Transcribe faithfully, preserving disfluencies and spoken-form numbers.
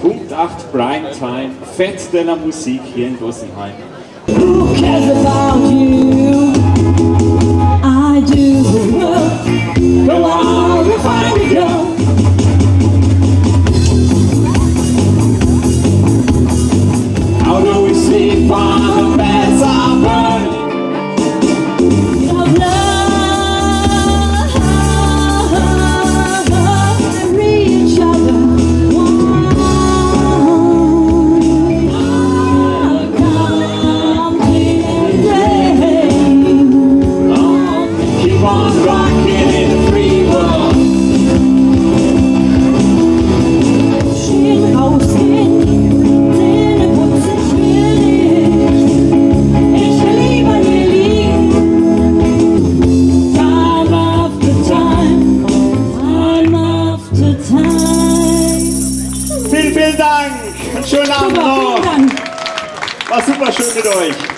Punkt acht Primetime, Fête de la Musique hier in Dossenheim. Who cares about you? I do. Go out and find a girl. How do we sleep while the beds are burning? Of love, and reach other. Vielen, vielen Dank. Einen schönen Abend noch. War super schön mit euch.